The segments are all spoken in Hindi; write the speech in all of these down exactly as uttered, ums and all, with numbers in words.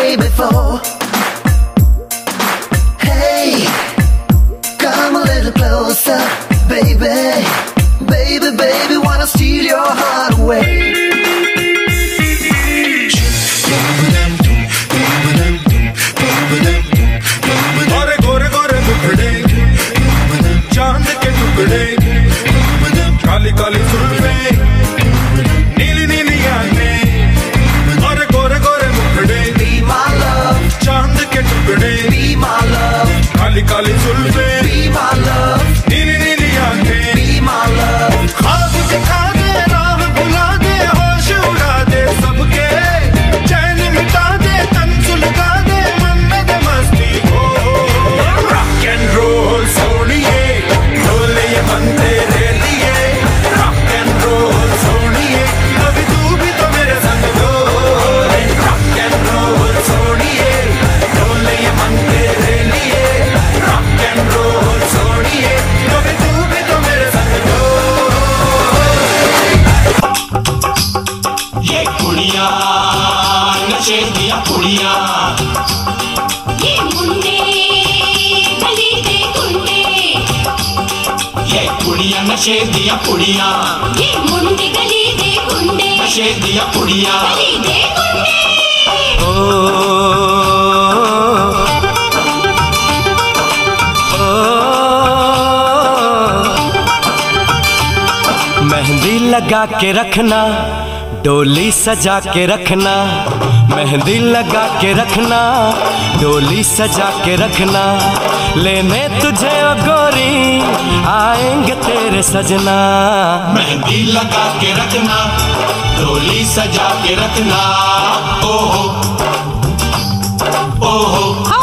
way before. Hey, come a little closer, baby. Baby, baby, wanna steal your heart away. गोरे गोरे गोरे मुखड़े, चांद के टुकड़े, काली काली जुल्फें, नीली नीली आंखें, गोरे गोरे गोरे मुखड़े, be my love, चांद के टुकड़े, be my love, Kali Kali जुल्फें, be my love, नीली नीली आंखें, be my love, ख्वाब दिखा दे, राह भुला दे, होश उड़ा दे सबके, चैन मिटा दे, तन सुलगा दे, मन में दे मस्ती हो। Rock and roll सोनिए, ढोले ये मन तेरे लिए, rock and roll सोनिए, कभी तू भी तो मेरे संग डोले। Rock and roll सोनिए, ढोले ये मन तेरे लिए, rock and roll सोनिए, कभी तू भी तो मेरे संग डोले। ये कुड़ियाँ नशे दिया कुड़ियाँ, ये मुंडे गली दे गुंडे, ये कुड़ियाँ नशे दिया कुड़ियाँ, ये मुंडे गली दे गुंडे, नशे दिया कुड़ियाँ। गली दे गुंडे। मेहंदी लगा के रखना, डोली सजा के रखना, मेहंदी लगा के रखना, डोली सजा के रखना, लेने तुझे ओ गोरी आएंगे तेरे सजना। मेहंदी लगा के रखना, डोली सजा के रखना, ओहो ओहो।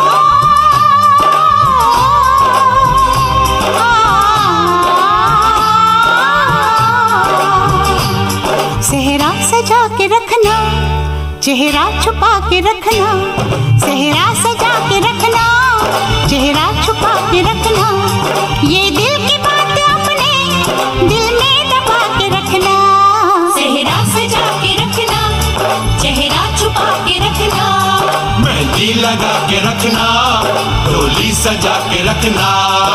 सेहरा सजा के रखना, चेहरा छुपा के रखना, सेहरा सजा के रखना, चेहरा छुपा के रखना, ये दिल की बात अपने दिल में दबा के रखना। सेहरा सजा के रखना, चेहरा छुपा के रखना, मेहंदी लगा के रखना, डोली सजा के रखना।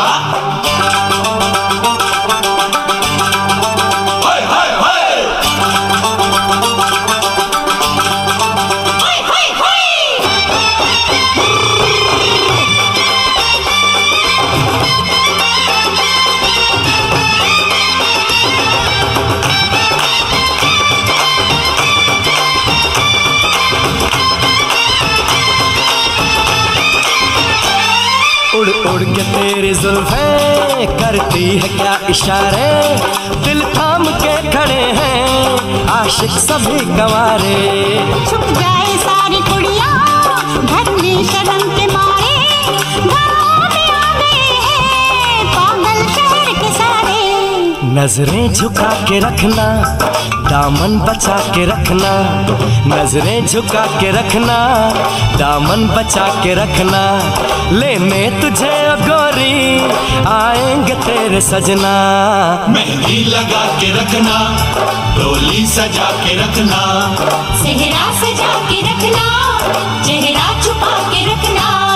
उड़ उड़ के तेरी जुल्फें करती है क्या इशारे, दिल थाम के खड़े हैं आशिक सभी गवारे। छुप जाए सारी कुड़ियाँ घर में शर्म के मारे, घरों में आ गए हैं पागल शहर के सारे। नजरें झुका के रखना, दामन बचा के रखना, नजरें झुका के रखना, दामन बचा के रखना, लेने तुझे ओ गोरी आएंगे तेरे सजना। मेहंदी लगा के रखना, डोली सजा के रखना, सेहरा सजा के रखना, चेहरा छुपा के रखना।